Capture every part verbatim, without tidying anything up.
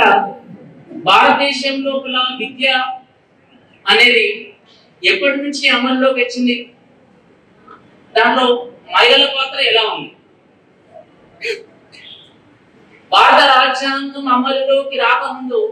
భారతదేశం లోపల విద్య అనేది ఎప్పటి నుంచి అమల్లోకి వచ్చింది, దాంట్లో మహిళల పాత్ర ఎలా ఉంది? భారత రాజ్యాంగం అమలులోకి రాకముందు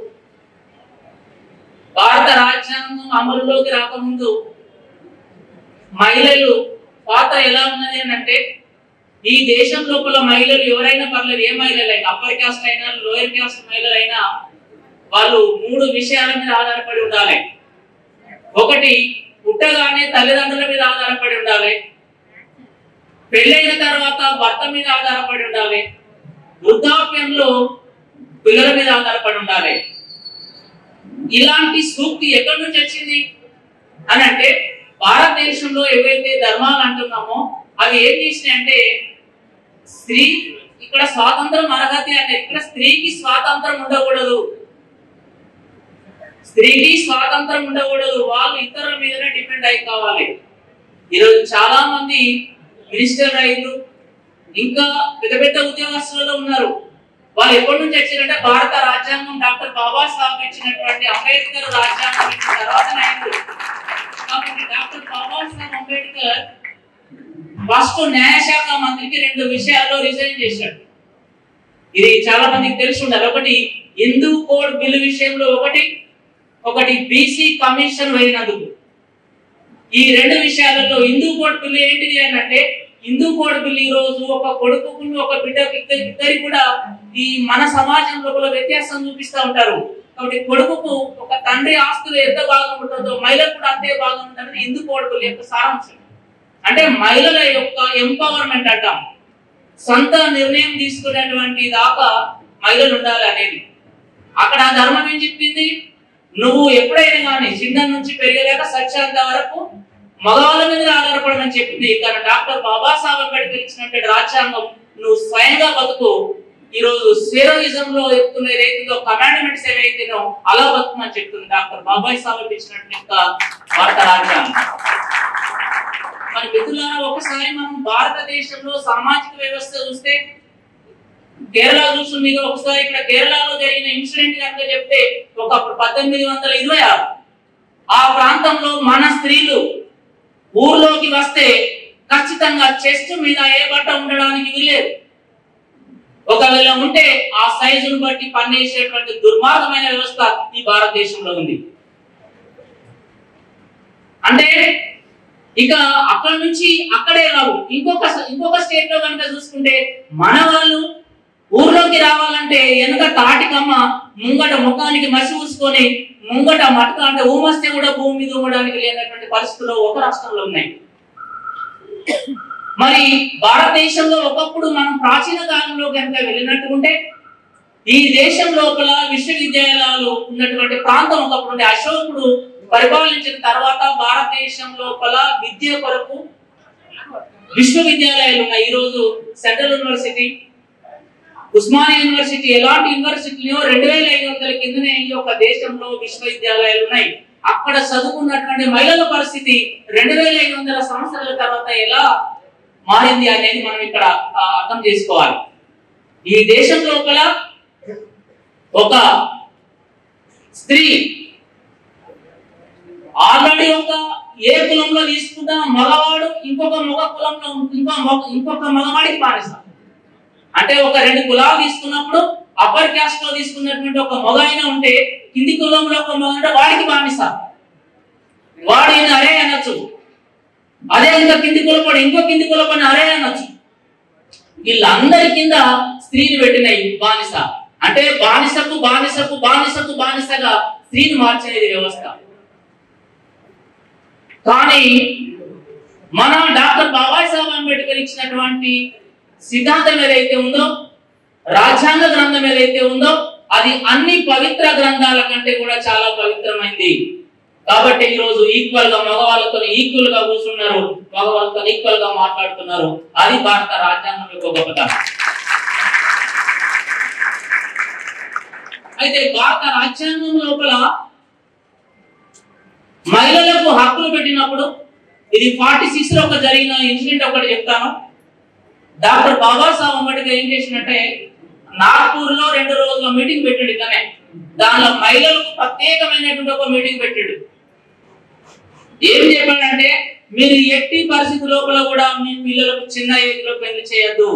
భారత రాజ్యాంగం అమలులోకి రాకముందు మహిళలు పాత్ర ఎలా ఉన్నది అని అంటే, ఈ దేశం లోపల మహిళలు ఎవరైనా పర్లేదు, ఏ మహిళలైనా, అప్పర్ క్యాస్ట్ అయినా లోయర్ క్యాస్ట్ మహిళలైనా, వాళ్ళు మూడు విషయాల మీద ఆధారపడి ఉండాలి. ఒకటి, పుట్టగానే తల్లిదండ్రుల మీద ఆధారపడి ఉండాలి. పెళ్ళైన తర్వాత భర్త మీద ఆధారపడి ఉండాలి. వృద్ధాప్యంలో పిల్లల మీద ఆధారపడి ఉండాలి. ఇలాంటి సూక్తి ఎక్కడి నుంచి వచ్చింది అని అంటే, భారతదేశంలో ఏవైతే ధర్మాలు అంటున్నామో అవి ఏం చేసినాయంటే, స్త్రీ ఇక్కడ స్వాతంత్రం అర్హత అంటే, ఇక్కడ స్త్రీకి స్వాతంత్రం ఉండకూడదు, స్త్రీకి స్వాతంత్రం ఉండకూడదు, వాళ్ళు ఇతరుల మీదనే డిపెండ్ అయి కావాలి. ఈరోజు చాలా మంది మినిస్టర్ రైతులు ఇంకా పెద్ద పెద్ద ఉద్యోగస్తులలో ఉన్నారు. వాళ్ళు ఎప్పటి నుంచి వచ్చారంటే, భారత రాజ్యాంగం డాక్టర్ బాబాసాహెబ్ ఇచ్చినటువంటి అంబేద్కర్ రాజ్యాంగం ఇచ్చిన తర్వాత అయింది. కాబట్టి డాక్టర్ బాబాసాహెబ్ అంబేద్కర్ ఫస్ట్ న్యాయశాఖ మంత్రికి రెండు విషయాల్లో రిజైన్ చేశాడు. ఇది చాలా మందికి తెలిసి ఉండాలి. ఒకటి హిందూ కోడ్ బిల్లు విషయంలో, ఒకటి ఒకటి బీసీ కమిషన్ వేయినందుకు. ఈ రెండు విషయాలలో హిందూ కోడ్ బిల్లు ఏంటిది అని అంటే, హిందూ కోడ్ బిల్లు ఈ రోజు ఒక కొడుకు ఒక బిడ్డకి ఇద్దరి కూడా ఈ మన సమాజం లోపల వ్యత్యాసం చూపిస్తూ ఉంటారు. కాబట్టి కొడుకుకు ఒక తండ్రి ఆస్తులు ఎంత భాగం ఉంటుందో మహిళకు కూడా అంతే భాగం ఉంటుందని హిందూ కోడ్ బిల్లు యొక్క సారాంశం. అంటే మహిళల యొక్క ఎంపవర్మెంట్ అంటాం, సొంత నిర్ణయం తీసుకునేటువంటి దాకా మహిళలు ఉండాలి అనేది. అక్కడ ఆ ధర్మం ఏం చెప్పింది, నువ్వు ఎప్పుడైనా కానీ చిన్న నుంచి పెరిగలేక సత్యాంత వరకు మగవాళ్ళ మీద ఆధారపడమని చెప్పింది. కానీ డాక్టర్ బాబాసాహెబ్ అంబేద్కర్ ఇచ్చినటువంటి రాజ్యాంగం, నువ్వు స్వయంగా బతుకు, ఈ రోజు సేరోయిజం లో చెప్తున్న ఏదైతుందో కమాండ్మెంట్స్ ఏవైతేనో అలా బతుకమని చెప్తుంది డాక్టర్ బాబాసాహెబ్ ఇచ్చినటువంటి భారత రాజ్యాంగం. మరి మిత్రులారా, ఒకసారి మనం భారతదేశంలో సామాజిక వ్యవస్థ చూస్తే, కేరళ చూసు మీరు ఒకసారి ఇక్కడ కేరళలో జరిగిన ఇన్సిడెంట్ కనుక చెప్తే, ఒక పద్దెనిమిది వందల ఇరవై ఆరు ఆ ప్రాంతంలో మన స్త్రీలు ఊర్లోకి వస్తే ఖచ్చితంగా చెస్ట్ మీద ఏ బట్ట ఉండడానికి వీలేదు. ఒకవేళ ఉంటే ఆ సైజును బట్టి పన్నేసేటువంటి దుర్మార్గమైన వ్యవస్థ ఈ భారతదేశంలో ఉంది. అంటే ఇక అక్కడ నుంచి అక్కడే రావు. ఇంకొక ఇంకొక స్టేట్ లో కనుక చూసుకుంటే, మన వాళ్ళు ఊర్లోకి రావాలంటే వెనుక తాటికమ్మ ముంగట ముఖానికి మసి ఊసుకొని ముంగట మటక అంటే ఊమస్తే కూడా భూమి మీద ఊమడానికి లేనటువంటి పరిస్థితులు ఒక రాష్ట్రంలో ఉన్నాయి. మరి భారతదేశంలో ఒకప్పుడు మనం ప్రాచీన కాలంలో కనుక వెళ్ళినట్టుకుంటే, ఈ దేశం లోపల విశ్వవిద్యాలయాలు ఉన్నటువంటి ప్రాంతం ఒకప్పుడు ఉండే. అశోకుడు పరిపాలించిన తర్వాత భారతదేశం లోపల విద్య కొరకు విశ్వవిద్యాలయాలు ఉన్నాయి. ఈ రోజు సెంట్రల్ యూనివర్సిటీ, ఉస్మానియా యూనివర్సిటీ, ఎలాంటి యూనివర్సిటీలో రెండు వేల ఐదు వందల కిందనే ఈ యొక్క దేశంలో విశ్వవిద్యాలయాలు ఉన్నాయి. అక్కడ చదువుకున్నటువంటి మహిళల పరిస్థితి రెండు వేల ఐదు వందల సంవత్సరాల తర్వాత ఎలా మారింది అనేది మనం ఇక్కడ అర్థం చేసుకోవాలి. ఈ దేశం లోపల ఒక స్త్రీ ఆల్రెడీ ఒక ఏ కులంలో తీసుకున్న మగవాడు ఇంకొక మగ కులంలో ఇంకో ఇంకొక మగవాడికి బానిస. అంటే ఒక రెండు కులాలు తీసుకున్నప్పుడు అప్పర్ క్యాస్ట్ లో తీసుకున్నటువంటి ఒక మగ అయినా ఉంటే, కింది కులంలో ఒక మగ ఉంటే వాడికి బానిస, వాడు ఈయన అరే అనొచ్చు. అదే ఇంకా కింది కులపడి ఇంకో కింది కులపడి అరే అనొచ్చు. వీళ్ళందరి కింద స్త్రీని పెట్టినాయి బానిస. అంటే బానిసకు బానిసకు బానిసకు బానిసగా స్త్రీని మార్చేది వ్యవస్థ. కానీ మన డాక్టర్ బాబాసాహెబ్ అంబేద్కర్ ఇచ్చినటువంటి సిద్ధాంతం ఏదైతే ఉందో, రాజ్యాంగ గ్రంథం ఏదైతే ఉందో, అది అన్ని పవిత్ర గ్రంథాల కంటే కూడా చాలా పవిత్రమైంది. కాబట్టి ఈ రోజు ఈక్వల్ గా మగవాళ్ళతో ఈక్వల్ గా కూర్చున్నారు, మగవాళ్ళతో ఈక్వల్ గా మాట్లాడుతున్నారు. అది భారత రాజ్యాంగం యొక్క గొప్పతనం. అయితే భారత రాజ్యాంగం లోపల మహిళలకు హక్కులు పెట్టినప్పుడు, ఇది ఫార్టీ సిక్స్ లో ఒక జరిగిన ఇన్సిడెంట్ ఒకటి చెప్తాను. డాక్టర్ బాబాసాహెబ్ అంబేద్కర్ ఏం చేసినట్టే, నాగ్పూర్ లో రెండు రోజుల మీటింగ్ పెట్టాడు. ఇట్లానే దానిలో మహిళలకు ప్రత్యేకమైనటువంటి ఒక మీటింగ్ పెట్టాడు. ఏం చెప్పాడంటే, మీరు ఎట్టి పరిస్థితి లోపల కూడా మీ పిల్లలకు చిన్న ఏజ్ లో పెళ్లి చేయొద్దు.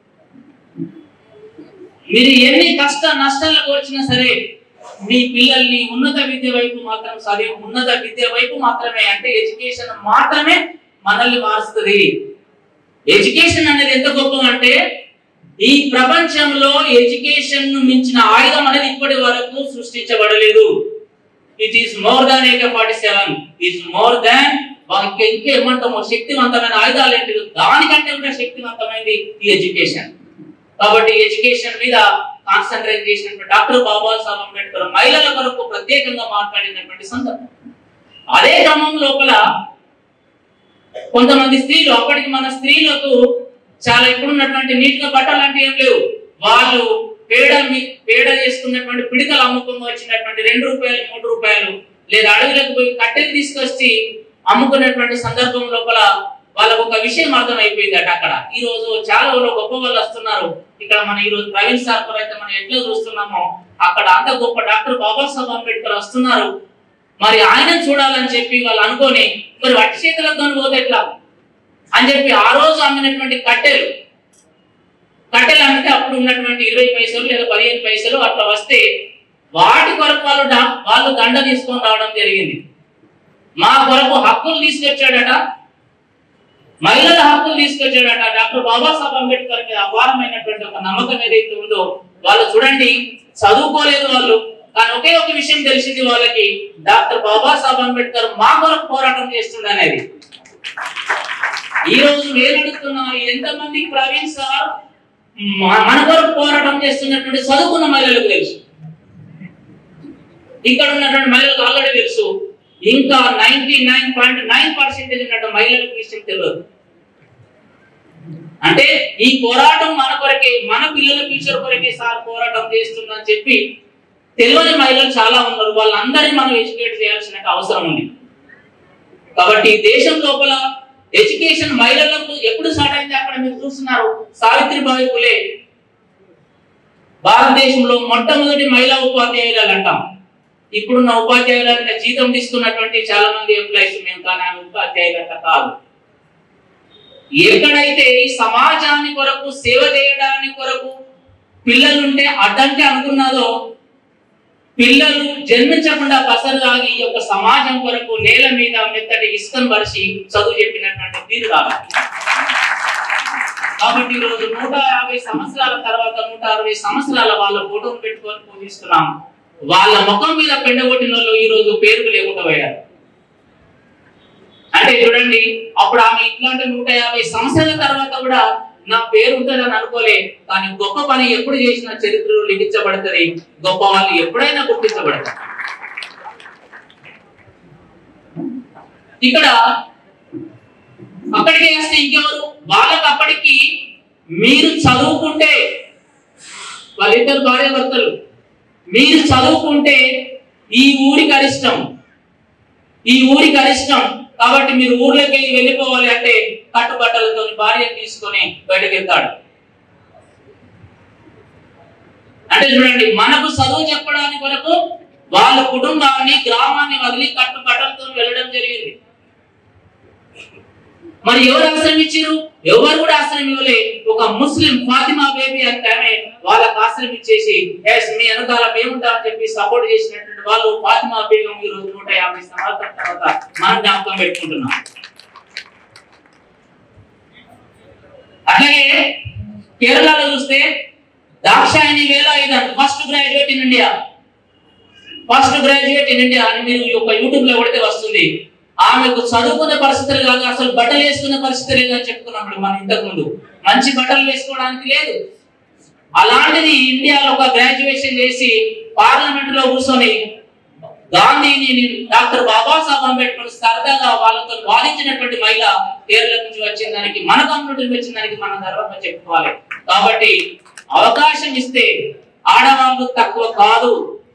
మీరు ఎన్ని కష్ట నష్టాలకు వచ్చినా సరే మీ పిల్లల్ని ఉన్నత విద్య వైపు మాత్రం చదివి ఉన్నత విద్య వైపు మాత్రమే, అంటే ఎడ్యుకేషన్ మాత్రమే మనల్ని మారుస్తుంది. ఎడ్యుకేషన్ అనేది ఎంత గొప్ప అంటే, ఈ ప్రపంచంలో ఎడ్యుకేషన్ ను మించిన ఆయుధం అనేది ఇప్పటి వరకు సృష్టించబడలేదు. It is more than A K forty seven, it's more than ఇంకా ఏమంటామో శక్తివంతమైన ఆయుధాలు ఏంటి, దానికంటే ఉన్న శక్తివంతమైనది ఈ ఎడ్యుకేషన్. కాబట్టి ఎడ్యుకేషన్ మీద కాన్సన్ట్రేట్ చేసినటువంటి డాక్టర్ బాబాసాహెబ్ అంబేద్కర్ మహిళల కొరకు ప్రత్యేకంగా మాట్లాడినటువంటి సందర్భం. అదే క్రమం లోపల కొంతమంది స్త్రీలు, అప్పటికి మన స్త్రీలకు చాలా ఇప్పుడున్నటువంటి నీట్ గా బట్టలు అంటే ఏం లేవు, వాళ్ళు పేడ పేడ చేసుకున్నటువంటి పిడికలు అమ్ముకుని వచ్చినటువంటి రెండు రూపాయలు మూడు రూపాయలు లేదా అడవులకు పోయి కట్టెలు తీసుకొచ్చి అమ్ముకునేటువంటి సందర్భం లోపల వాళ్ళకు ఒక విషయం అర్థం అయిపోయిందట. అక్కడ ఈ రోజు చాలా గొప్ప వాళ్ళు వస్తున్నారు. ఇక్కడ మన ఈ రోజు ప్రవీణ్ సార్ అయితే మనం ఎట్లా చూస్తున్నామో అక్కడ అంత గొప్ప డాక్టర్ బాబాసాహెబ్ అంబేద్కర్ వస్తున్నారు. మరి ఆయన చూడాలని చెప్పి వాళ్ళు అనుకొని, మరి వట్టి చేతులతో పోతే ఎట్లా అని చెప్పి ఆ రోజు అమ్మినటువంటి కట్టెలు కట్టెలు అంటే అప్పుడు ఉన్నటువంటి ఇరవై పైసలు లేదా పదిహేను పైసలు అట్లా వస్తే వాటి కొరకు వాళ్ళు వాళ్ళు దండ తీసుకొని రావడం జరిగింది. మా కొరకు హక్కులు తీసుకొచ్చాడట, మహిళల హక్కులు తీసుకొచ్చాడట. డాక్టర్ బాబాసాహెబ్ అంబేద్కర్ మీద అపారమైనటువంటి ఒక నమ్మకం ఏదైతే ఉందో, వాళ్ళు చూడండి చదువుకోలేదు వాళ్ళు, కానీ ఒకే ఒక విషయం తెలిసింది వాళ్ళకి, డాక్టర్ బాబాసాహెబ్ అంబేద్కర్ మా కొరకు పోరాటం చేస్తుండ అనేది. ఈ రోజు నేను అడుగుతున్నా, ఎంతమంది ప్రవీణ్ సార్ మన కొరకు పోరాటం చేస్తున్నటువంటి చదువుకున్న మహిళలకు తెలుసు, ఇక్కడ ఉన్నటువంటి మహిళలకు ఆల్రెడీ తెలుసు, ఇంకా ninety nine point nine percentage ఉన్నటువంటి మహిళలకు విషయం తెలియదు. అంటే ఈ పోరాటం మన కొరకే, మన పిల్లల ఫ్యూచర్ కొరకే సార్ పోరాటం చేస్తుందని చెప్పి తెలియని మహిళలు చాలా ఉన్నారు. వాళ్ళందరినీ మనం ఎడ్యుకేట్ చేయాల్సిన అవసరం ఉంది. కాబట్టి దేశం లోపల ఎడ్యుకేషన్ మహిళలకు ఎప్పుడు స్టార్ట్ అయింది అక్కడ మీరు చూస్తున్నారు. సావిత్రిబాయి ఫులే భారతదేశంలో మొట్టమొదటి మహిళా ఉపాధ్యాయురాలు అంటాం. ఇప్పుడున్న ఉపాధ్యాయుల జీతం తీసుకున్నటువంటి చాలా మంది ఎంప్లాయీస్ మేము, కానీ ఆమె ఉపాధ్యాయులంట కాదు. ఎక్కడైతే ఈ సమాజాన్ని కొరకు సేవ చేయడానికి కొరకు పిల్లలుంటే అడ్డంకి అనుకున్నదో, పిల్లలు జన్మించకుండా పసరులాగి ఈ యొక్క సమాజం కొరకు నేల మీద మెత్తటి ఇసుకను పరిచి చదువు చెప్పినటువంటి తీరు రావాలి. కాబట్టి ఈరోజు నూట యాభై సంవత్సరాల తర్వాత నూట అరవై సంవత్సరాల వాళ్ళ ఫోటోను పెట్టుకొని పూజిస్తున్నాం. వాళ్ళ ముఖం మీద పెండగొట్టిన వాళ్ళు ఈ రోజు పేరుకు లేకుండా పోయారు. అంటే చూడండి, అప్పుడు ఆమె ఇట్లాంటి నూట యాభై సంవత్సరాల తర్వాత కూడా నా పేరు ఉంటుందని అనుకోలే, కానీ గొప్ప పని ఎప్పుడు చేసిన చరిత్రలో లిఖించబడుతుంది, గొప్ప వాళ్ళు ఎప్పుడైనా గుర్తించబడతారు. ఇక్కడ అక్కడికి వేస్తే ఇంకెవరు, వాళ్ళకి అప్పటికి మీరు చదువుకుంటే, వాళ్ళిద్దరు భార్య భర్తలు, మీరు చదువుకుంటే ఈ ఊరికి అరిష్టం, ఈ ఊరికి అరిష్టం కాబట్టి మీరు ఊర్లోకి వెళ్ళిపోవాలి అంటే కట్టుబట్టలతో భార్య తీసుకొని బయటకు వెళ్తాడు. అంటే చూడండి, మనకు చదువు చెప్పడానికి వరకు వాళ్ళ కుటుంబాన్ని గ్రామాన్ని వదిలి కట్టుబట్టలతో వెళ్ళడం జరిగింది. మరి ఎవరు ఆశ్రయం ఇచ్చారు? ఎవరు కూడా ఆశ్రయం ఇవ్వలే. ఒక ముస్లిం ఫాతిమా బేబీ అంటే ఆమె వాళ్ళకి ఆశ్రయం ఇచ్చేసి ఎస్ మీ వెనకాల మేముంటామని చెప్పి సపోర్ట్ చేసినటువంటి వాళ్ళు ఫాతిమా బేగం ఈ రోజు నూట యాభై సంవత్సరాల తర్వాత మనం జ్ఞాపకం పెట్టుకుంటున్నాం. అట్లాగే కేరళలో చూస్తే Dakshayani Velayudhan first graduate in India, first graduate in India అని మీరు ఒక యూట్యూబ్ లో కొడితే వస్తుంది. ఆమెకు చదువుకునే పరిస్థితులు కాదు, అసలు బట్టలు వేసుకునే పరిస్థితి లేదని చెప్పుకున్నప్పుడు మనం ఇంతకు ముందు మంచి బట్టలు వేసుకోవడానికి లేదు. అలాంటిది ఇండియాలో ఒక గ్రాడ్యుయేషన్ చేసి పార్లమెంట్ లో కూర్చొని గాంధీని డాక్టర్ బాబాసాహెబ్ అంబేద్కర్ సరదాగా వాళ్ళతో వాదించినటువంటి మహిళ కేరళ నుంచి వచ్చిన దానికి, మన కమ్యూనిటీ వచ్చిన దానికి మనం గర్వంగా చెప్పుకోవాలి. కాబట్టి అవకాశం ఇస్తే ఆడవాళ్ళు తక్కువ కాదు,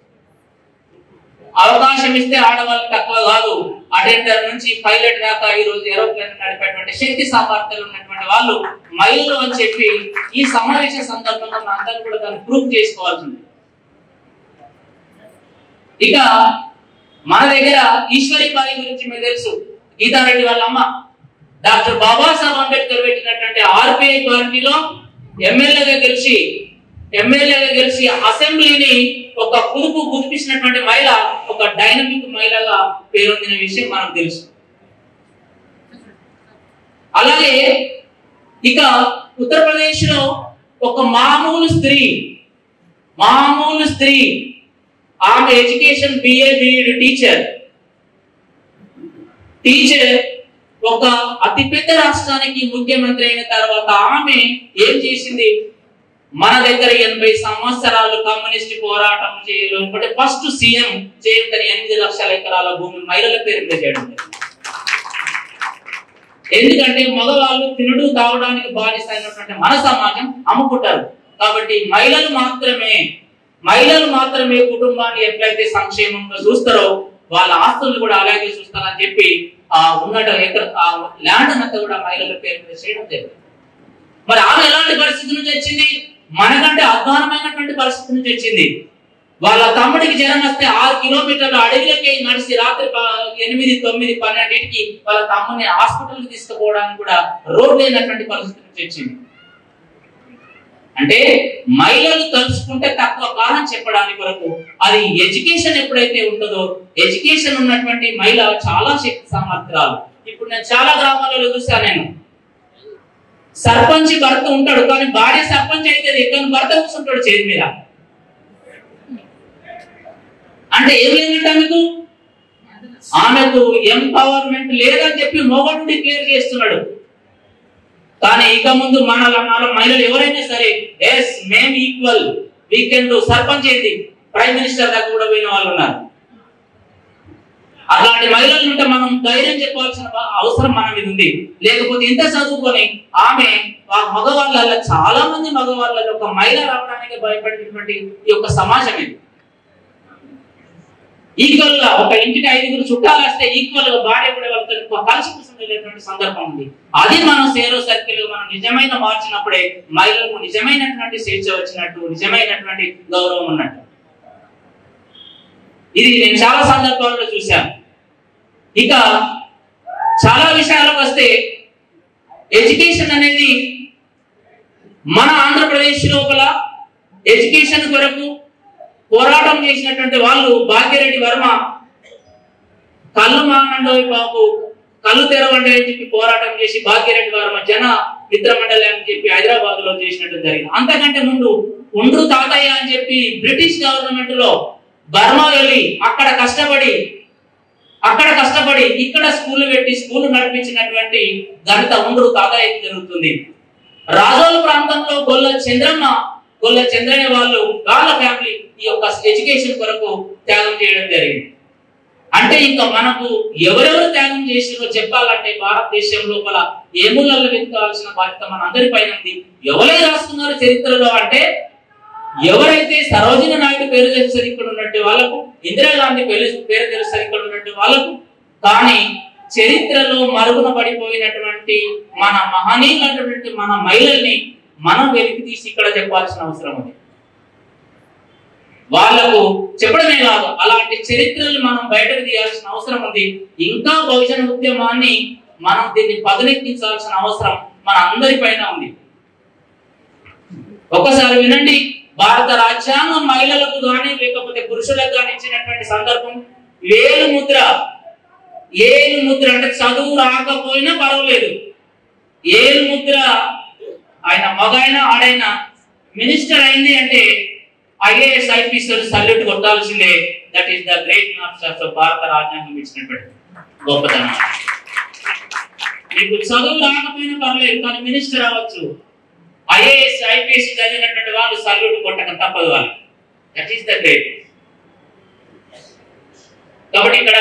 అవకాశం ఇస్తే ఆడవాళ్ళు తక్కువ కాదు. అటెండర్ నుంచి పైలట్ దాకా ఈ రోజు ఏరోప్లేన్ నడిపేటువంటి శక్తి సామర్థ్యాలు ఉన్నటువంటి వాళ్ళు మహిళలు అని చెప్పి ఈ సమావేశ సందర్భంగా అందరూ కూడా దాన్ని ప్రూవ్ చేసుకోవాల్సింది. ఇక మన దగ్గర ఈశ్వరీబాయి గురించి మీకు తెలుసు. గీతారెడ్డి వాళ్ళ అమ్మ డాక్టర్ బాబాసాహెబ్ అంబేద్కర్ పెట్టినటువంటి ఆర్పిఐ పార్టీలో ఎమ్మెల్యేగా గెలిచి ఎమ్మెల్యేగా గెలిచి అసెంబ్లీని ఒక కుదుపు కుదిపించినటువంటి మహిళ, ఒక డైనమిక్ మహిళగా పేరొందిన విషయం మనకు తెలుసు. అలాగే ఇక ఉత్తరప్రదేశ్ లో ఒక మామూలు స్త్రీ మామూలు స్త్రీ ఆమె education BA BEd teacher teacher ఒక అతిపెద్ద రాష్ట్రానికి ముఖ్యమంత్రి అయిన తర్వాత ఆమె ఏం చేసింది? మన దగ్గర ఎనభై సంవత్సరాలు కమ్యూనిస్ట్ పోరాటం చేయడం ఫస్ట్ సీఎం చేయడం ఎనిమిది లక్షల ఎకరాల భూమి మహిళల పేరు మీద చేయడం. ఎందుకంటే మగవాళ్ళు తినడు తాగడానికి బానిస అయినటువంటి మన సమాజం అమ్ముకుంటారు. కాబట్టి మహిళలు మాత్రమే మహిళలు మాత్రమే కుటుంబాన్ని ఎట్లయితే సంక్షేమంగా చూస్తారో వాళ్ళ ఆస్తులను కూడా అలాగే చూస్తారని చెప్పి ఆ ఉన్నట ల్యాండ్ అంతా కూడా మహిళల పేరు మీద చేయడం జరిగింది. మరి ఆమె ఎలాంటి పరిస్థితి నుంచి వచ్చింది? మనకంటే అధ్వానమైనటువంటి పరిస్థితి నుంచి వచ్చింది. వాళ్ళ తమ్ముడికి జ్వరం వస్తే ఆరు కిలోమీటర్ల అడవిలోకి నడిచి రాత్రి ఎనిమిది తొమ్మిది పన్నెండింటికి వాళ్ళ తమ్ముడిని హాస్పిటల్కి తీసుకుపోవడానికి కూడా రోడ్ లేనటువంటి పరిస్థితి నుంచి వచ్చింది. అంటే మహిళలు తలుచుకుంటే తక్కువ కాలం చెప్పడానికి వరకు అది ఎడ్యుకేషన్ ఎప్పుడైతే ఉంటుందో ఎడ్యుకేషన్ ఉన్నటువంటి మహిళ చాలా శక్తి సామర్థ్యాలు. ఇప్పుడు నేను చాలా గ్రామాలలో చూసాను. నేను సర్పంచ్ భర్త ఉంటాడు కానీ భార్య సర్పంచ్ అయితే కానీ భర్త కూర్చుంటాడు చేతి మీద. అంటే ఏం లేదంటే ఆమెకు ఆమెకు ఎంపవర్మెంట్ లేదని చెప్పి మొగడు డిక్లేర్ చేస్తున్నాడు. కానీ ఇక ముందు మన మహిళలు ఎవరైనా సరే ఎస్ మేము equal we can do. Sarpanch ఏంటి ప్రైమ్ మినిస్టర్ దాకా కూడా పోయిన వాళ్ళు ఉన్నారు. అలాంటి మహిళలు ఉంటే మనం ధైర్యం చెప్పాల్సిన అవసరం మన మీద ఉంది. లేకపోతే ఇంత చదువుకొని ఆమె మగవాళ్ళ చాలా మంది మగవాళ్ళలో ఒక మహిళ రావడానికి భయపడినటువంటి ఈ యొక్క సమాజం ఇది. ఈక్వల్ గా ఒక ఇంటికి ఐదుగురు చుట్టాలు వస్తే ఈక్వల్ గా భార్య కూడా వాళ్ళతో కలిసి కూర్చుండేటువంటి సందర్భం ఉంది. అది మనం సేరో సర్కిల్ మనం నిజమైన మార్చినప్పుడే మహిళలకు నిజమైనటువంటి స్వేచ్ఛ వచ్చినట్టు, నిజమైనటువంటి గౌరవం ఉన్నట్టు. ఇది నేను చాలా సందర్భాల్లో చూశాను. ఇక చాలా విషయాలకు వస్తే ఎడ్యుకేషన్ అనేది మన ఆంధ్రప్రదేశ్ లోపల ఎడ్యుకేషన్ కొరకు పోరాటం చేసినటువంటి వాళ్ళు భాగ్యరెడ్డి వర్మ కళ్ళు మానండోయి బాబు కళ్ళు తెరవండి అని చెప్పి పోరాటం చేసి భాగ్యరెడ్డి వర్మ జన మిత్ర మండలి అని చెప్పి హైదరాబాద్ లో చేసినట్టు జరిగింది. అంతకంటే ముందు ఉండ్రు తాతయ్య అని చెప్పి బ్రిటిష్ గవర్నమెంట్ లో బర్మా వెళ్ళి అక్కడ కష్టపడి అక్కడ కష్టపడి ఇక్కడ స్కూల్ పెట్టి స్కూల్ నడిపించినటువంటి ఘనత ఉండ్రు తాతయ్యకి జరుగుతుంది. రాజోలు ప్రాంతంలో గొల్ల చంద్రమ్మ గొల్ల చంద్రయ్య వాళ్ళు వాళ్ళ ఫ్యామిలీ ఈ యొక్క ఎడ్యుకేషన్ కొరకు త్యాగం చేయడం జరిగింది. అంటే ఇంకా మనకు ఎవరెవరు త్యాగం చేసిరో చెప్పాలంటే భారతదేశం లోపల ఏ మూలలో వెతకాల్సిన బాధ్యత మన అందరి పైన ఉంది. ఎవరే రాస్తున్నారు చరిత్రలో అంటే ఎవరైతే సరోజిని నాయుడు పేరు తెలుస్తారు ఇక్కడ ఉన్నట్టు వాళ్ళకు, ఇందిరాగాంధీ పేరు పేరు తెలుస్తారు ఇక్కడ ఉన్నట్టు వాళ్ళకు, కానీ చరిత్రలో మరుగున పడిపోయినటువంటి మన మహనీయులైనటువంటి మన మహిళల్ని మనం వెలికి తీసి ఇక్కడ చెప్పాల్సిన అవసరం ఉంది. వాళ్లకు చెప్పడమే కాదు అలాంటి చరిత్రలు మనం బయటకు తీయాల్సిన అవసరం ఉంది. ఇంకా బహుజన ఉద్యమాన్ని మనం దీన్ని పదునెక్కించాల్సిన అవసరం మన అందరి పైన ఉంది. ఒకసారి వినండి, భారత రాజ్యాంగం మహిళలకు కానీ లేకపోతే పురుషులకు కానీ ఇచ్చినటువంటి సందర్భం వేలు ముద్ర. ఏలు ముద్ర అంటే చదువు రాకపోయినా పర్వాలేదు, ఏలు ముద్ర ఆయన మగైనా ఆడైనా మినిస్టర్ అయింది అంటే ఐఏఎస్ ఐపీఎస్ సల్యూట్ కొట్టాల్సిందే. That is the great marks of భారత రాజ్యాంగం ఇచ్చినటువంటి గొప్పతనం. మీకు చదువు రాకపోయినా పర్లేదు కానీ మినిస్టర్ అవ్వచ్చు. ఐఏఎస్ ఐపీఎస్ చదివినటువంటి వాళ్ళు సల్యూట్ కొట్టక తప్పదు వాళ్ళు. That is the great. కాబట్టి ఇక్కడ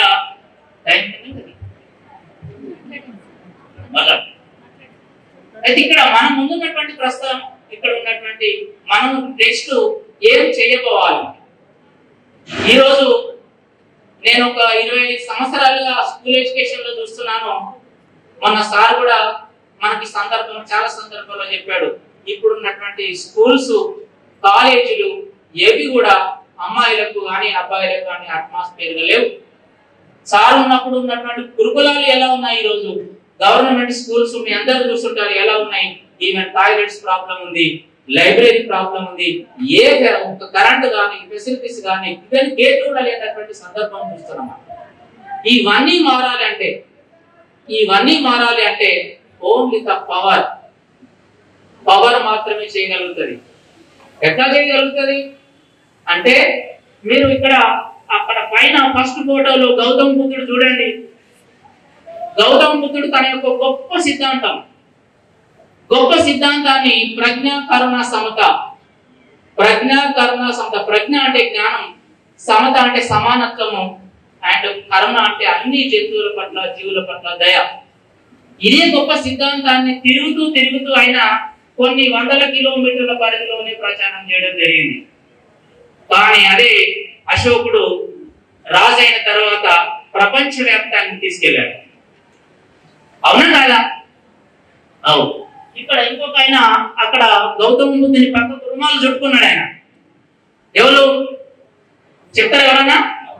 అయితే ఇక్కడ మనం ముందున్నటువంటి ప్రస్తుతం ఇక్కడ ఉన్నటువంటి మనం నెక్స్ట్ ఏం చేయబోవాలి. ఈరోజు నేను ఒక ఇరవై ఐదు సంవత్సరాలుగా స్కూల్ ఎడ్యుకేషన్ లో చూస్తున్నాను. మన సార్ కూడా మనకి సందర్భం చాలా సందర్భాల్లో చెప్పాడు. ఇప్పుడున్నటువంటి స్కూల్స్ కాలేజీలు ఏవి కూడా అమ్మాయిలకు కానీ అబ్బాయిలకు కానీ అట్మాస్ఫియర్ లేవు. సార్ ఉన్నప్పుడు ఉన్నటువంటి గురుకులాలు ఎలా ఉన్నాయి, ఈ రోజు గవర్నమెంట్ స్కూల్స్ మీ అందరూ చూస్తుంటారు ఎలా ఉన్నాయి. ఈవెన్ టాయిలెట్స్ ప్రాబ్లం ఉంది, లైబ్రరీ ప్రాబ్లం ఉంది, ఏ కరెంట్ కానీ ఫెసిలిటీస్ కానీ ఇవన్నీ గేట్ కూడా లేనటువంటి సందర్భం చూస్తున్నాం. ఇవన్నీ మారాలి అంటే ఇవన్నీ మారాలి అంటే ఓన్లీ ద పవర్ పవర్ మాత్రమే చేయగలుగుతుంది. ఎట్లా చేయగలుగుతుంది అంటే మీరు ఇక్కడ అక్కడ పైన ఫస్ట్ ఫోటోలో గౌతమ బుద్ధుడు చూడండి. గౌతమ బుద్ధుడు తన యొక్క గొప్ప సిద్ధాంతం గొప్ప సిద్ధాంతాన్ని ప్రజ్ఞ కరుణ సమత ప్రజ్ఞ కరుణ సమత ప్రజ్ఞ అంటే జ్ఞానం, సమత అంటే సమానత్వము, అండ్ కరుణ అంటే అన్ని జంతువుల పట్ల జీవుల పట్ల దయ. ఇదే గొప్ప సిద్ధాంతాన్ని తిరుగుతూ తిరుగుతూ ఆయన కొన్ని వందల కిలోమీటర్ల పరిధిలోనే ప్రచారం చేయడం జరిగింది. కానీ అదే అశోకుడు రాజు అయిన తర్వాత ప్రపంచ వ్యాప్తాన్ని తీసుకెళ్లాడు. అవునా కాదా? అవు. ఇక్కడ ఇంకొక ఆయన అక్కడ గౌతమ బుద్ధుని పక్క రుమాలు చుట్టుకున్నాడు. ఆయన ఎవరు చెప్తారు ఎవరన్నా?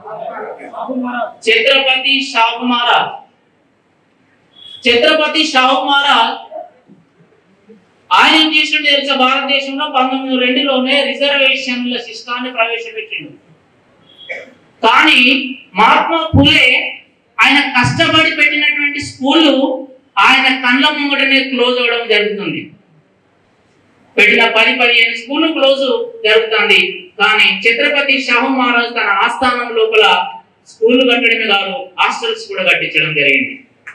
ఛత్రపతి షాహు మహారాజ్. ఛత్రపతి షాహు మహారాజ్ ఆయన ఏం చేసిండు తెలుసా? భారతదేశంలో పంతొమ్మిది రెండులోనే రిజర్వేషన్ల సిస్టాన్ని ప్రవేశపెట్టిండు. కానీ మహాత్మా ఫులే ఆయన కష్టపడి పెట్టినటువంటి స్కూళ్ళు ఆయన కళ్ళ ముంగటనే క్లోజ్ అవడం జరుగుతుంది. పెట్టిన పది పదిహేను స్కూల్ క్లోజ్ జరుగుతుంది. కానీ ఛత్రపతి షాహు మహారాజ్ తన ఆస్థానం లోపల స్కూల్ కట్టడమే కాదు, హాస్టల్స్ కూడా కట్టించడం జరిగింది.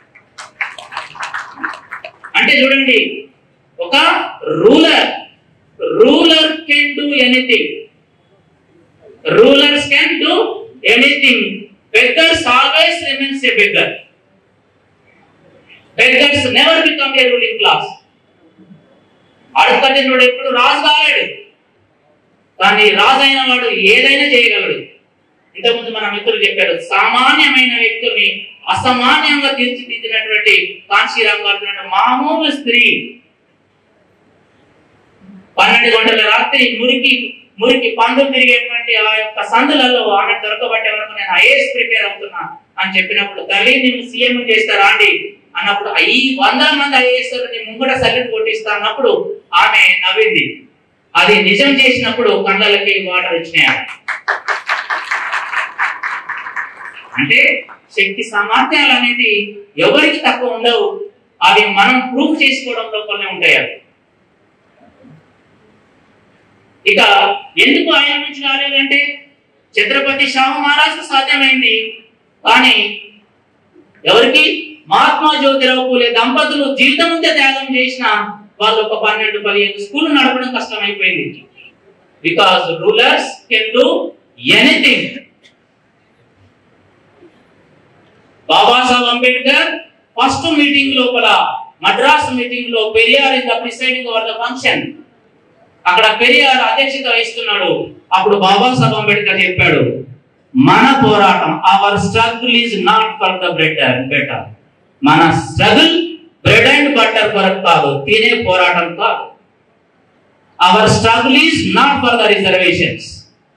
అంటే చూడండి, ఒక ruler ruler can do anything rulers can do anything beggars always remains a beggar. Beggars never become a ruling class. అడుగుతుంటే వాడు ఎప్పుడు రాజు కాలేడు, కానీ రాజు అయిన వాడు ఏదైనా చేయగలడు. ఇంతకుముందు మన మిత్రులు చెప్పారు, సామాన్యమైన వ్యక్తుల్ని అసామాన్యంగా తీర్చిదిద్దినటువంటి కాంశీరామ్ గారు మామూలు స్త్రీ పన్నెండు గంటల రాత్రి మురికి మురికి పందులు తిరిగేటువంటి ఆ యొక్క సందులలో ఆమె దొరకబట్టే వరకు నేను ఐఏఎస్ ప్రిపేర్ అవుతున్నా అని చెప్పినప్పుడు, తల్లి నేను సీఎం చేస్తారా అండి అన్నప్పుడు, ఈ వందల మంది ఐఏఎస్ ముంగట సల్యూట్ కొట్టిస్తా అన్నప్పుడు ఆమె నవ్వింది. అది నిజం చేసినప్పుడు కళ్ళకి వాటర్ వచ్చినాయి. అంటే శక్తి సామర్థ్యాలు అనేది ఎవరికి తక్కువ ఉండవు, అవి మనం ప్రూఫ్ చేసుకోవడం లోపలనే ఉంటాయి. అవి ఇక ఎందుకు ఆయన నుంచి రాలేదంటే ఛత్రపతి షాహు మహారాజ్ సాధ్యమైంది, కానీ ఎవరికి? మహాత్మా జ్యోతిరావు పూలే దంపతులు జీవితం అంతా త్యాగం చేసిన వాళ్ళు ఒక పన్నెండు పదిహేను స్కూల్ నడపడం కష్టమైపోయింది. Because rulers can do anything. Babasaheb Ambedkar first meeting లోపల మద్రాస్ మీటింగ్ లో Periyar is the presiding over the function. అక్కడ పెరియార్ అధ్యక్షత వహిస్తున్నాడు. అప్పుడు బాబాసాహెబ్ అంబేద్కర్ చెప్పాడు, మన పోరాటం, our struggle is not for the better better మన స్ట్రగుల్ బ్రెడ్ అండ్ బటర్ కొరకు కాదు, తినే పోరాటం కాదు. Our struggle is not for the reservations,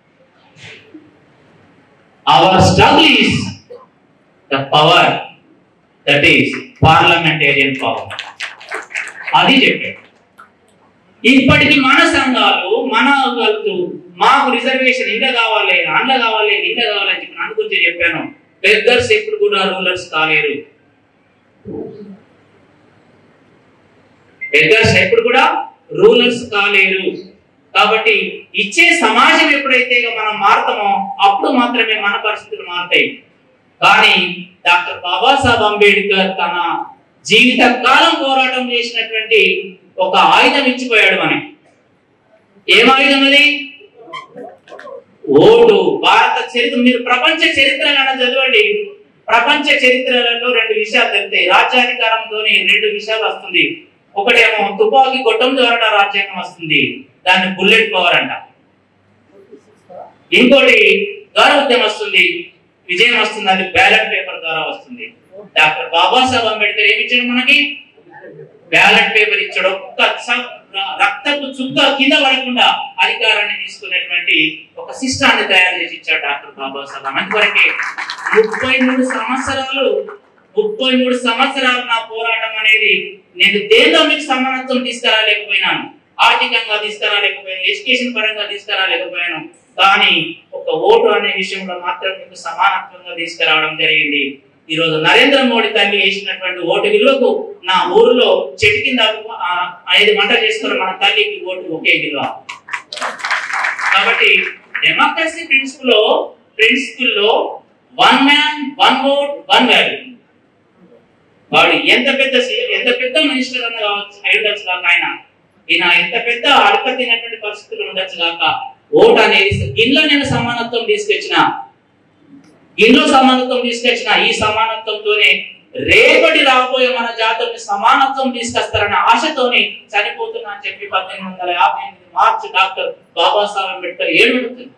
our struggle is the power, that is parliamentarian power. అది చెప్పాడు. ఇప్పటికి మన సంఘాలు మన మాకు రిజర్వేషన్ ఇంత కావాలి, అండ కావాలి, ఇంత కావాలి అని చెప్పి అనుకుంటే చెప్పాను, బెగ్గర్స్ ఎప్పుడు కూడా రూలర్స్ కాలేరు. బెగ్గర్స్ ఎప్పుడు కూడా రూలర్స్ కాలేరు. కాబట్టి ఇచ్చే సమాజం ఎప్పుడైతే మనం మారుతామో అప్పుడు మాత్రమే మన పరిస్థితులు మారుతాయి. కానీ డాక్టర్ బాబాసాహెబ్ అంబేద్కర్ తన జీవిత కాలం పోరాటం చేసినటువంటి ఒక ఆయుధం ఇచ్చిపోయాడు మనకి. ఏం ఆయుధం అది? ఓటు. భారత చరిత్ర, మీరు ప్రపంచ చరిత్ర చదవండి, ప్రపంచ చరిత్రలలో రెండు విషయాలు తెలుస్తాయి. రాజ్యాధికారంతో రెండు విషయాలు వస్తుంది. ఒకటేమో తుపాకీ గొట్టం ద్వారా రాజ్యాంగం వస్తుంది, దాన్ని బుల్లెట్ పవర్ అంట. ఇంకోటి గౌరవత్యం వస్తుంది, విజయం వస్తుంది, అది బ్యాలెట్ పేపర్ ద్వారా వస్తుంది. డాక్టర్ బాబాసాహెబ్ అంబేద్కర్ ఏమి ఇచ్చాడు మనకి? బ్యాలెట్ పేపర్ ఇచ్చాడు, ఒక్క రక్తపు చుక్క కింద పడకుండా అధికారాన్ని తీసుకునేటువంటి ఒక సిస్టాన్ని తయారు చేసి ఇచ్చాడు డాక్టర్ బాబాసాహెబ్. అందువరకే ముప్పై మూడు సంవత్సరాలు ముప్పై మూడు సంవత్సరాలు నా పోరాటం అనేది నేను దేంతో మీకు సమానత్వం తీసుకురాలేకపోయినాను, ఆర్థికంగా తీసుకురాలేకపోయాను, ఎడ్యుకేషన్ పరంగా తీసుకురాలేకపోయాను, కానీ ఒక ఓటు అనే విషయంలో మాత్రం మీకు సమానత్వంగా తీసుకురావడం జరిగింది. ఈ రోజు నరేంద్ర మోడీ తల్లి వేసినటువంటి ఓటు విలువకు నా ఊరిలో చెట్టు కింద ఐదు వంట చేసుకున్న మన తల్లికి ఓటు ఒకే విలువ. కాబట్టి డెమోక్రసీ ప్రిన్సిపల్ లో ప్రిన్సిపల్ లో one man one vote one value. వాడు ఎంత పెద్ద ఎంత పెద్ద మినిస్టర్ అన్న కావచ్చు అయి ఉండొచ్చు కాక, ఆయన ఈయన ఎంత పెద్ద అడక తినటువంటి పరిస్థితులు ఉండొచ్చు కాక, ఓటు అనేది ఇంట్లో నేను సమానత్వం తీసుకొచ్చిన ఇంట్లో సమానత్వం తీసుకొచ్చిన ఈ సమానత్వంతోనే రేపటి రాబోయే మన జాతుల్ని సమానత్వం తీసుకొస్తారన్న ఆశతోని చనిపోతున్నా అని చెప్పి పద్దెనిమిది వందల యాభై ఎనిమిది మార్చి డాక్టర్ బాబాసాహెబ్ అంబేద్కర్ ఏడుగుతుంది.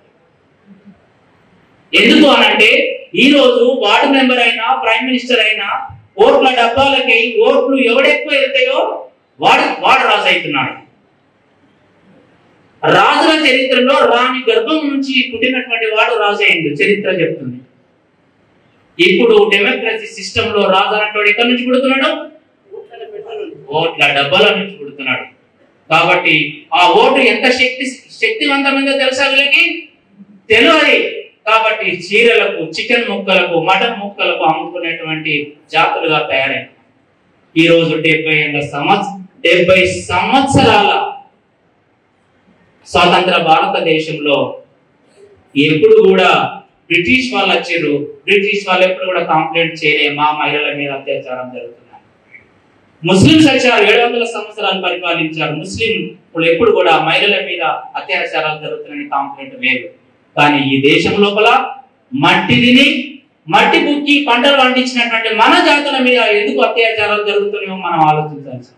ఎందుకు అనంటే ఈ రోజు వార్డు మెంబర్ అయినా ప్రైమ్ మినిస్టర్ అయినా ఓట్ల డబ్బాలకి ఓట్లు ఎవడెక్కువ వెళ్తాయో వాడు వాడు రాజు అవుతున్నాడు. రాజుల చరిత్రలో రాణి గర్భం నుంచి పుట్టినటువంటి వాడు రాజు అయింది చరిత్ర చెప్తుంది. ఇప్పుడు డెమోక్రసీ సిస్టమ్ లో రాజు అన్నట్టు ఎక్కడి నుంచి పుడుతున్నాడు? ఓట్ల డబ్బాల నుంచి పుడుతున్నాడు. కాబట్టి ఆ ఓటు ఎంత శక్తి శక్తివంతమైందో తెలుసా వీళ్ళకి తెలియదు. కాబట్టి చీరలకు, చికెన్ ముక్కలకు, మటన్ ముక్కలకు అమ్ముకునేటువంటి జాతులుగా తయారైన ఈ రోజు డెబ్బై ఏళ్ళ సంవత్సర డెబ్బై సంవత్సరాల స్వాతంత్ర భారతదేశంలో ఎప్పుడు కూడా బ్రిటిష్ వాళ్ళు వచ్చారు, బ్రిటిష్ వాళ్ళు ఎప్పుడు కూడా కంప్లైంట్ చేయలే మా మహిళల మీద అత్యాచారం జరుగుతున్నాయి. ముస్లింస్ వచ్చారు, ఏడు వందల సంవత్సరాలు పరిపాలించారు, ముస్లిం ఎప్పుడు కూడా మహిళల మీద అత్యాచారాలు జరుగుతున్నాయని కంప్లైంట్ లేదు. కానీ ఈ దేశం లోపల మట్టి తిని మట్టి బుక్కి పంటలు పండించినటువంటి మన జాతుల మీద ఎందుకు అత్యాచారాలు జరుగుతున్నాయో మనం ఆలోచించాల్సి.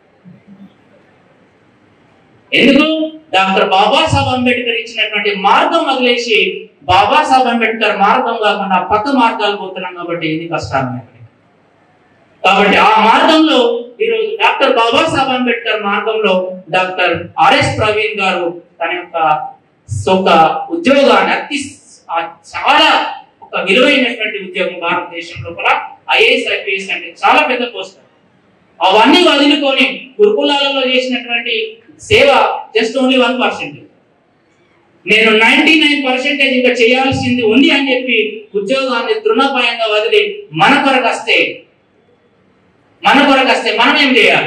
ఎందుకు? డాక్టర్ బాబాసాహెబ్ అంబేద్కర్ ఇచ్చినటువంటి మార్గం వదిలేసి బాబాసాహెబ్ అంబేద్కర్ మార్గం కాకుండా పక్క మార్గాలు పోతున్నాం కాబట్టి ఇది కష్టాలు. కాబట్టి ఆ మార్గంలో ఈరోజు డాక్టర్ బాబాసాహెబ్ అంబేద్కర్ మార్గంలో డాక్టర్ ఆర్ఎస్ ప్రవీణ్ గారు తన యొక్క ఒక ఉద్యోగాన్ని అతి చాలా ఒక విలువైనటువంటి ఉద్యోగం భారతదేశం లోపల ఐఏఎస్ ఐపీఎస్ అంటే చాలా పెద్ద పోస్ట్, అవన్నీ వదులుకొని గురుకులాలలో చేసినటువంటి సేవ జస్ట్ ఓన్లీ వన్ పర్సెంట్. నేను నైన్టీ నైన్ పర్సెంటేజ్ ఇంకా చేయాల్సింది ఉంది అని చెప్పి ఉద్యోగాన్ని తృణపాయంగా వదిలి మన కొరకు వస్తే మన కొరకు వస్తే మనం ఏం చేయాలి?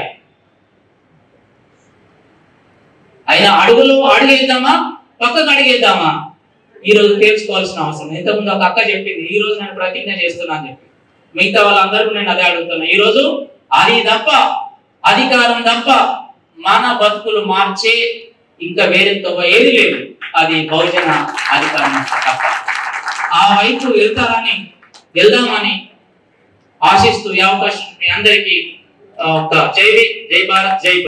అయినా అడుగులో అడుగేద్దామా పక్కకు అడిగేద్దామా? ఈ రోజు తెలుసుకోవాల్సిన అవసరం. ఇంతకుముందు ఒక అక్క చెప్పింది, ఈ రోజు నేను ప్రతిజ్ఞ చేస్తున్నా అని చెప్పి, మిగతా వాళ్ళందరూ నేను అదే అడుగుతున్నా. ఈ రోజు అది తప్ప అధికారం తప్ప మన బతుకులు మార్చే ఇంకా వేరే ఏది లేదు, అది బహుజన అధికారం తప్ప. ఆ వైపు వెళ్తారని వెళ్దామని ఆశిస్తూ ఈ అవకాశం మీ అందరికీ ఒక జై జై భారత్ జై